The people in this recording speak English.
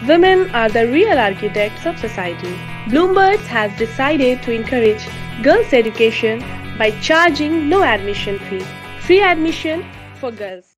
Women are the real architects of society. Bloomberg has decided to encourage girls' education by charging no admission fee, free admission for girls.